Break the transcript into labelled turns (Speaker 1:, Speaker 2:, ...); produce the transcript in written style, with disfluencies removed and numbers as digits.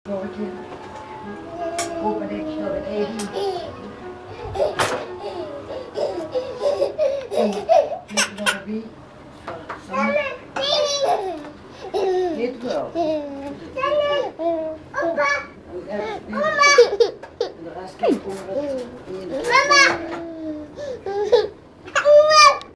Speaker 1: Doortje. Open ik zo het even. Dit nog een wie? Dit wel. En de rest kijkt over het.